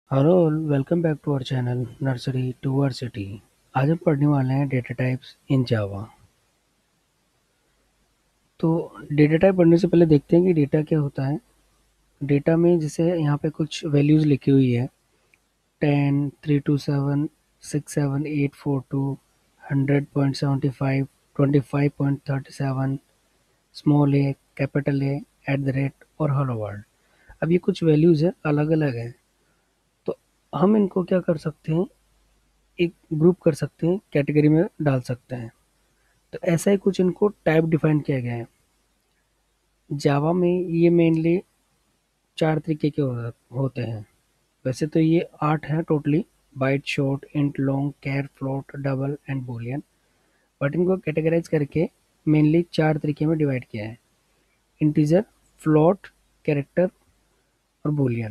Hello, welcome back to our channel nursery to varsity. आज हम पढ़ने वाले हैं डेटा टाइप्स इन जावा। तो डेटा टाइप पढ़ने से पहले देखते हैं कि डेटा क्या होता है। डेटा में जैसे यहाँ पे कुछ वैल्यूज़ लिखी हुई है। 10, 327, 67, 842, 100.75, 25.37, small A, capital A, at the rate और हेलो वर्ल्ड। अब ये कुछ वैल्यूज़ है, अलग अलग है। तो हम इनको क्या कर सकते हैं, एक ग्रुप कर सकते हैं, कैटेगरी में डाल सकते हैं। तो ऐसा ही कुछ इनको टाइप डिफाइन किया गया है। जावा में ये मेनली चार तरीके के होते हैं। वैसे तो ये 8 हैं totally: byte, short, int, long, char, float, double and boolean. But इनको कैटेगराइज करके मेनली चार तरीके में डिवाइड किया है: इंटीजर, फ्लोट, कैरेक्टर और बूलियन।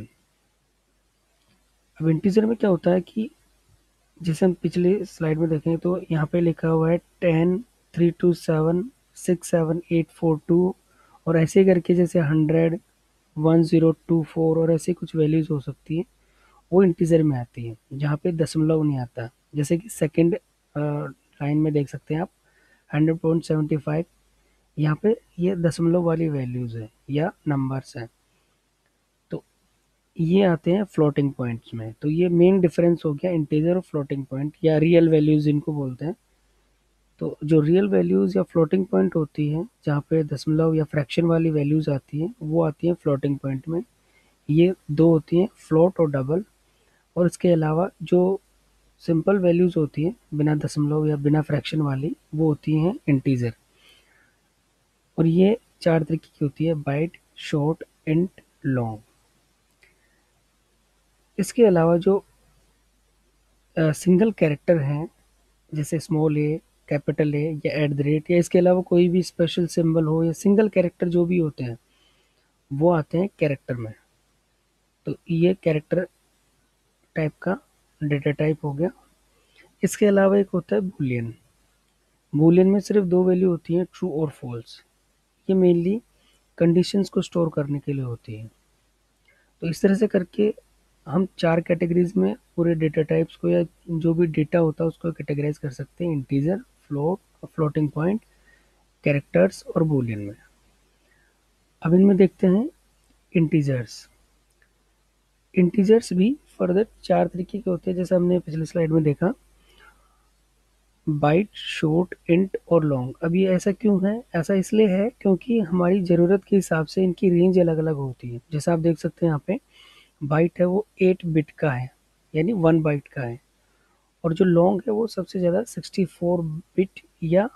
अब इंटीजर में क्या होता है कि जैसे हम पिछले स्लाइड में देखें तो यहाँ पे लिखा हुआ है 10, 327, 67, 842 और ऐसे करके जैसे 100, 1024 और ऐसे कुछ वैल्यूज हो सकती है। वो इंटीजर में आती है जहाँ पे दशमलव नहीं आता। जैसे कि सेकंड लाइन में देख सकते हैं आप 100.75। यहाँ पे ये दशमलव वाली वैल्यूज है या नंबर्स हैं। तो ये आते हैं फ्लोटिंग पॉइंट्स में। तो ये मेन डिफरेंस हो गया इंटीजर और फ्लोटिंग पॉइंट या रियल वैल्यूज इनको बोलते हैं। तो जो रियल वैल्यूज या फ्लोटिंग पॉइंट होती है जहाँ पे दशमलव या फ्रैक्शन वाली वैल्यूज आती हैं वो आती हैं फ्लोटिंग पॉइंट में। ये दो होती हैं, फ्लोट और डबल। और इसके अलावा जो सिंपल वैल्यूज होती हैं बिना दशमलव या बिना फ्रैक्शन वाली वो होती हैं इंटीजर। और ये चार तरीके की होती है: बाइट, शॉर्ट, इंट, लॉन्ग। इसके अलावा जो सिंगल कैरेक्टर हैं जैसे स्मॉल ए, कैपिटल ए या एट द रेट, या इसके अलावा कोई भी स्पेशल सिंबल हो या सिंगल कैरेक्टर जो भी होते हैं वो आते हैं कैरेक्टर में। तो ये कैरेक्टर टाइप का डेटा टाइप हो गया। इसके अलावा एक होता है बूलियन। बूलियन में सिर्फ दो वैल्यू होती हैं, ट्रू और फॉल्स। ये मेनली कंडीशंस को स्टोर करने के लिए होती है। तो इस तरह से करके हम चार कैटेगरीज में पूरे डेटा टाइप्स को या जो भी डेटा होता है उसको कैटेगराइज कर सकते हैं: integer, float, floating point, characters और बूलियन में। अब इनमें देखते हैं इंटीजर्स। इंटीजर्स भी फर्दर चार तरीके के होते हैं जैसे हमने पिछले स्लाइड में देखा: बाइट, शॉर्ट, इंट और लॉन्ग। अब ये ऐसा क्यों है? ऐसा इसलिए है क्योंकि हमारी ज़रूरत के हिसाब से इनकी रेंज अलग अलग होती है। जैसा आप देख सकते हैं यहाँ पे बाइट है वो 8 बिट का है, यानी 1 बाइट का है। और जो लॉन्ग है वो सबसे ज़्यादा 64 बिट या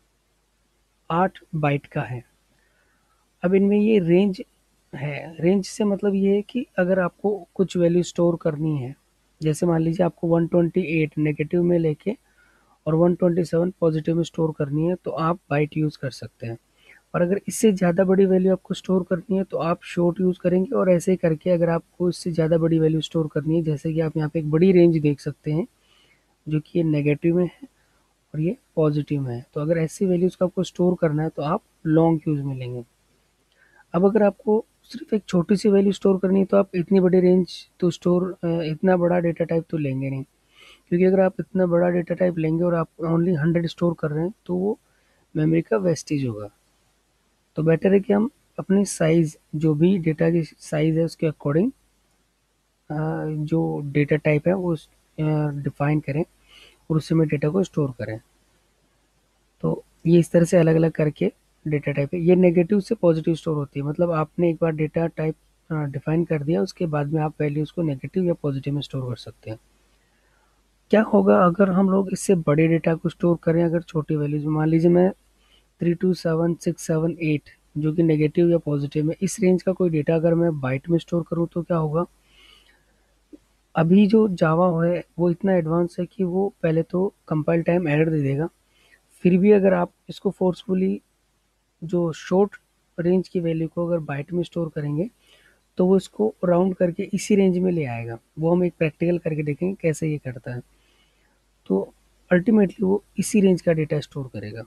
8 बाइट का है। अब इनमें ये रेंज है। रेंज से मतलब ये है कि अगर आपको कुछ वैल्यू स्टोर करनी है, जैसे मान लीजिए आपको 128 नेगेटिव में लेके और 127 पॉजिटिव में स्टोर करनी है तो आप बाइट यूज़ कर सकते हैं। और अगर इससे ज़्यादा बड़ी वैल्यू आपको स्टोर करनी है तो आप शॉर्ट यूज़ करेंगे। और ऐसे ही करके अगर आपको इससे ज़्यादा बड़ी वैल्यू स्टोर करनी है, जैसे कि आप यहाँ पे एक बड़ी रेंज देख सकते हैं जो कि ये नेगेटिव में है और ये पॉजिटिव में है, तो अगर ऐसी वैल्यूज़ को आपको स्टोर करना है तो आप लॉन्ग यूज़ में लेंगे। अब अगर आपको सिर्फ एक छोटी सी वैल्यू स्टोर करनी है तो आप इतनी बड़ी रेंज तो इतना बड़ा डेटा टाइप तो लेंगे नहीं। क्योंकि अगर आप इतना बड़ा डेटा टाइप लेंगे और आप ओनली 100 स्टोर कर रहे हैं तो वो मेमोरी का वेस्टेज होगा। तो बेटर है कि हम अपनी साइज़, जो भी डेटा की साइज़ है उसके अकॉर्डिंग जो डेटा टाइप है वो डिफाइन करें और उसी में डेटा को स्टोर करें। तो ये इस तरह से अलग अलग करके डेटा टाइप है। ये नेगेटिव से पॉजिटिव स्टोर होती है, मतलब आपने एक बार डेटा टाइप डिफाइन कर दिया, उसके बाद में आप वैल्यूज़ को नेगेटिव या पॉजिटिव में स्टोर कर सकते हैं। क्या होगा अगर हम लोग इससे बड़े डेटा को स्टोर करें? अगर छोटी वैल्यूज, मान लीजिए मैं 327, 678 जो कि नेगेटिव या पॉजिटिव में, इस रेंज का कोई डेटा अगर मैं बाइट में स्टोर करूं तो क्या होगा? अभी जो जावा है वो इतना एडवांस है कि वो पहले तो कंपाइल टाइम एरर दे देगा। फिर भी अगर आप इसको फोर्सफुली जो शॉर्ट रेंज की वैल्यू को अगर बाइट में स्टोर करेंगे तो वो इसको राउंड करके इसी रेंज में ले आएगा। वो हम एक प्रैक्टिकल करके देखेंगे कैसे ये करता है। तो अल्टीमेटली वो इसी रेंज का डेटा स्टोर करेगा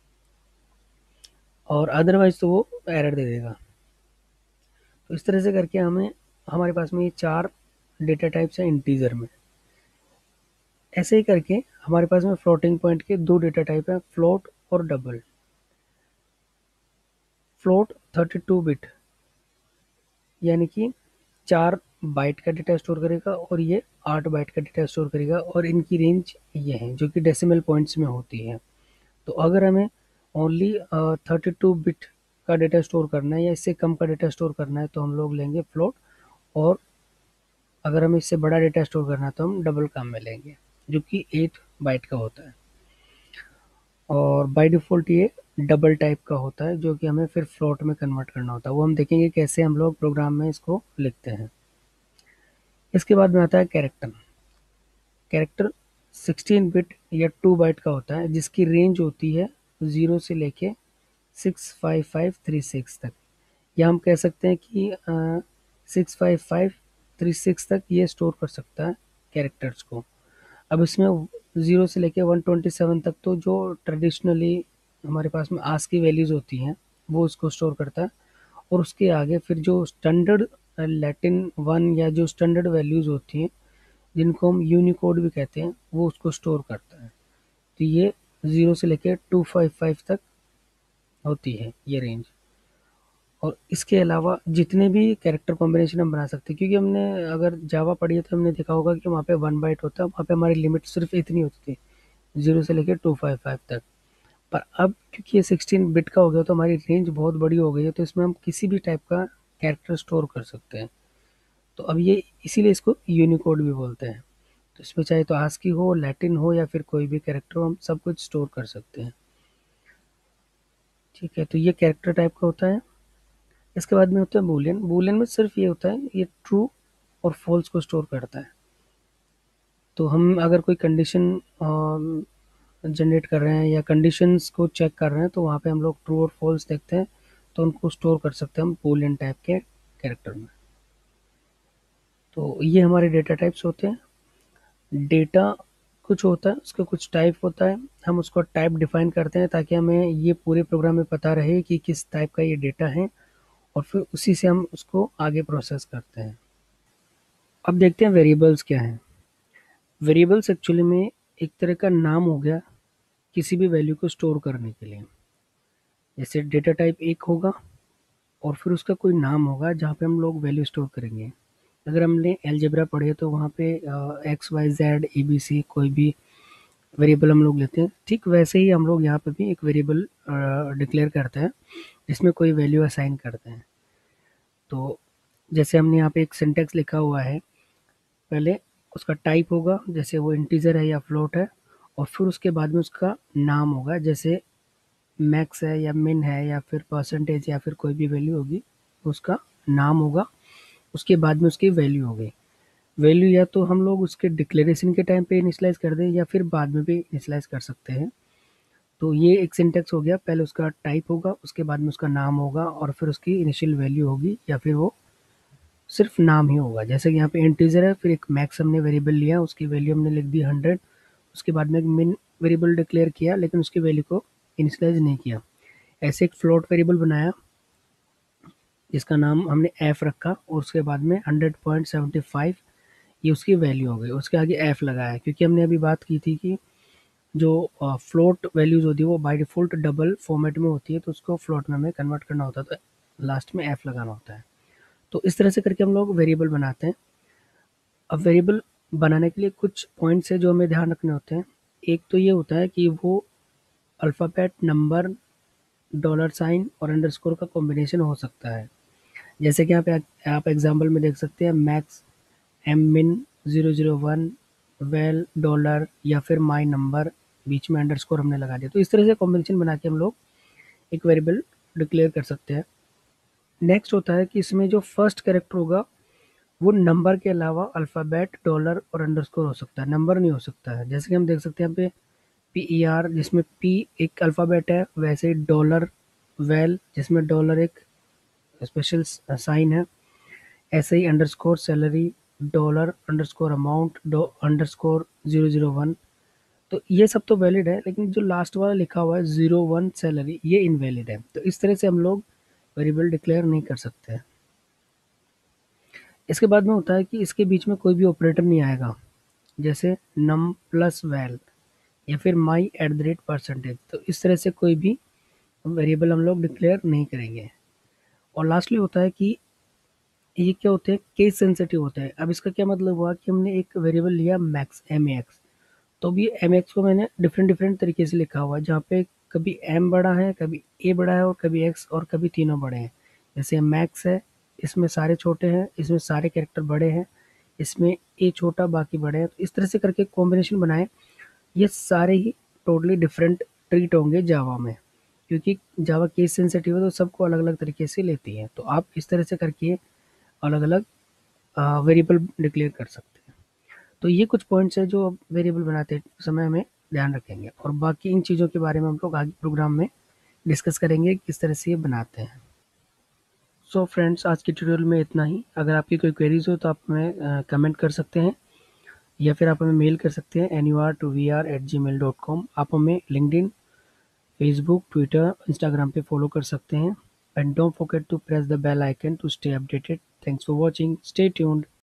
और अदरवाइज तो वो एरर दे देगा। तो इस तरह से करके हमें, हमारे पास में ये चार डेटा टाइप्स हैं इंटीजर में। ऐसे ही करके हमारे पास में फ्लोटिंग पॉइंट के दो डेटा टाइप हैं, फ्लोट और डबल। फ्लोट 32 बिट यानी कि 4 बाइट का डेटा स्टोर करेगा और ये 8 बाइट का डेटा स्टोर करेगा, और इनकी रेंज ये है जो कि डेसिमल पॉइंट्स में होती है। तो अगर हमें ओनली 32 बिट का डेटा स्टोर करना है या इससे कम का डेटा स्टोर करना है तो हम लोग लेंगे फ्लोट, और अगर हमें इससे बड़ा डेटा स्टोर करना है तो हम डबल काम में लेंगे जो कि 8 बाइट का होता है। और बाय डिफ़ॉल्ट ये डबल टाइप का होता है जो कि हमें फिर फ्लोट में कन्वर्ट करना होता है, वो हम देखेंगे कैसे हम लोग प्रोग्राम में इसको लिखते हैं। इसके बाद में आता है कैरेक्टर। कैरेक्टर 16 बिट या 2 बाइट का होता है जिसकी रेंज होती है 0 से लेके 65536 तक, या हम कह सकते हैं कि 65536 तक ये स्टोर कर सकता है कैरेक्टर्स को। अब इसमें 0 से लेके 127 तक तो जो ट्रेडिशनली हमारे पास में आस्की वैल्यूज़ होती हैं वो उसको स्टोर करता है, और उसके आगे फिर जो स्टैंडर्ड लैटिन वन या जो स्टैंडर्ड वैल्यूज़ होती हैं जिनको हम यूनिकोड भी कहते हैं वो उसको स्टोर करता है। तो ये 0 से लेके 255 तक होती है ये रेंज। और इसके अलावा जितने भी कैरेक्टर कॉम्बिनेशन हम बना सकते हैं, क्योंकि हमने अगर जावा पढ़ी है तो हमने देखा होगा कि वहाँ पे 1 बाइट होता है, वहाँ पे हमारी लिमिट सिर्फ इतनी होती थी 0 से लेके 255 तक। पर अब क्योंकि ये 16 बिट का हो गया तो हमारी रेंज बहुत बड़ी हो गई है, तो इसमें हम किसी भी टाइप का कैरेक्टर स्टोर कर सकते हैं। तो अब ये इसीलिए इसको यूनिकोड भी बोलते हैं। तो इसमें चाहे तो आस्की हो, लैटिन हो या फिर कोई भी कैरेक्टर हो, हम सब कुछ स्टोर कर सकते हैं। ठीक है, तो ये कैरेक्टर टाइप का होता है। इसके बाद में होता है बूलियन। बूलियन में सिर्फ ये होता है, ये ट्रू और फॉल्स को स्टोर करता है। तो हम अगर कोई कंडीशन जनरेट कर रहे हैं या कंडीशंस को चेक कर रहे हैं तो वहाँ पे हम लोग ट्रू और फॉल्स देखते हैं, तो उनको स्टोर कर सकते हैं हम बूलियन टाइप के कैरेक्टर में। तो ये हमारे डेटा टाइप्स होते हैं। डेटा कुछ होता है, उसका कुछ टाइप होता है, हम उसको टाइप डिफाइन करते हैं ताकि हमें ये पूरे प्रोग्राम में पता रहे कि किस टाइप का ये डेटा है, और फिर उसी से हम उसको आगे प्रोसेस करते हैं। अब देखते हैं वेरिएबल्स क्या हैं। वेरिएबल्स एक्चुअली में एक तरह का नाम हो गया किसी भी वैल्यू को स्टोर करने के लिए। जैसे डेटा टाइप एक होगा और फिर उसका कोई नाम होगा जहाँ पे हम लोग वैल्यू स्टोर करेंगे। अगर हमने अलजेब्रा पढ़ी है तो वहाँ पे x y z a b c कोई भी वेरिएबल हम लोग लेते हैं, ठीक वैसे ही हम लोग यहाँ पे भी एक वेरिएबल डिक्लेयर करते हैं जिसमें कोई वैल्यू असाइन करते हैं। तो जैसे हमने यहाँ पे एक सिंटेक्स लिखा हुआ है, पहले उसका टाइप होगा जैसे वो इंटीजर है या फ्लोट है, और फिर उसके बाद में उसका नाम होगा जैसे मैक्स है या मिन है या फिर परसेंटेज या फिर कोई भी वैल्यू होगी उसका नाम होगा। उसके बाद में उसकी वैल्यू हो गई। वैल्यू या तो हम लोग उसके डिक्लेरेशन के टाइम पे इनिशियलाइज कर दें या फिर बाद में भी इनिशियलाइज कर सकते हैं। तो ये एक सिंटेक्स हो गया, पहले उसका टाइप होगा, उसके बाद में उसका नाम होगा, और फिर उसकी इनिशियल वैल्यू होगी या फिर वो सिर्फ नाम ही होगा। जैसे कि यहाँ पे इंटीजर है, फिर एक मैक्स हमने वेरिएबल लिया, उसकी वैल्यू हमने लिख दी 100, उसके बाद में एक मिन वेरिएबल डिक्लेयर किया लेकिन उसकी वैल्यू को इनिशियलाइज नहीं किया। ऐसे एक फ्लोट वेरिएबल बनाया जिसका नाम हमने एफ रखा, और उसके बाद में 100.75 ये उसकी वैल्यू हो गई, उसके आगे एफ लगाया क्योंकि हमने अभी बात की थी कि जो फ्लोट वैल्यूज होती है वो बाय डिफ़ॉल्ट डबल फॉर्मेट में होती है, तो उसको फ्लोट में हमें कन्वर्ट करना होता है तो लास्ट में एफ लगाना होता है। तो इस तरह से करके हम लोग वेरिएबल बनाते हैं। अब वेरिएबल बनाने के लिए कुछ पॉइंट्स है जो हमें ध्यान रखने होते हैं। एक तो ये होता है कि वो अल्फ़ाबेट, नंबर, डॉलर साइन और अंडरस्कोर का कॉम्बिनेशन हो सकता है। जैसे कि यहाँ पे आप एग्जांपल में देख सकते हैं मैक्स, एम मिन, 001, वेल, डॉलर या फिर माई नंबर, बीच में अंडरस्कोर हमने लगा दिया। तो इस तरह से कॉम्बिनेशन बना के हम लोग एक वेरिएबल डिक्लेयर कर सकते हैं। नेक्स्ट होता है कि इसमें जो फर्स्ट कैरेक्टर होगा वो नंबर के अलावा अल्फ़ाबेट, डॉलर और अंडरस्कोर हो सकता है, नंबर नहीं हो सकता है। जैसे कि हम देख सकते हैं यहाँ पे PER जिसमें P एक अल्फ़ाबेट है, वैसे ही डॉलर, वेल जिसमें डॉलर एक स्पेशल साइन है, ऐसे ही underscore salary, dollar underscore amount, underscore 001। तो ये सब तो वैलिड है, लेकिन जो लास्ट वाला लिखा हुआ है 01 सैलरी ये इनवैलिड है। तो इस तरह से हम लोग वेरिएबल डिक्लेयर नहीं कर सकते हैं। इसके बाद में होता है कि इसके बीच में कोई भी ऑपरेटर नहीं आएगा, जैसे नम प्लस वैल या फिर my at the rate percentage. तो इस तरह से कोई भी वेरिएबल हम लोग डिक्लेयर नहीं करेंगे। और लास्टली होता है कि ये क्या होते हैं, केस सेंसिटिव होते हैं। अब इसका क्या मतलब हुआ कि हमने एक वेरिएबल लिया मैक्स, एम एक्स, तो भी एम एक्स को मैंने डिफरेंट डिफरेंट तरीके से लिखा हुआ है, जहाँ पे कभी एम बड़ा है, कभी ए बड़ा है, और कभी एक्स, और कभी तीनों बड़े हैं। जैसे मैक्स है, इसमें सारे छोटे हैं, इसमें सारे कैरेक्टर बड़े हैं, इसमें ए छोटा बाकी बड़े हैं। तो इस तरह से करके कॉम्बिनेशन बनाए। ये सारे ही टोटली डिफरेंट ट्रीट होंगे जावा में, क्योंकि जावा केस सेंसिटिव है तो सबको अलग अलग तरीके से लेती है। तो आप इस तरह से करके अलग अलग वेरिएबल डिक्लेयर कर सकते हैं। तो ये कुछ पॉइंट्स है जो वेरिएबल बनाते समय हमें ध्यान रखेंगे, और बाकी इन चीज़ों के बारे में हम लोग आगे प्रोग्राम में डिस्कस करेंगे किस तरह से ये बनाते हैं। सो फ्रेंड्स, आज के ट्यूटोरियल में इतना ही। अगर आपकी कोई क्वेरीज हो तो आप हमें कमेंट कर सकते हैं, या फिर आप हमें मेल कर सकते हैं anur2vr@gmail.com। आप हमें लिंक्डइन, फेसबुक, ट्विटर, इंस्टाग्राम पे फॉलो कर सकते हैं। And don't forget to press the bell icon to stay updated. Thanks for watching, stay tuned.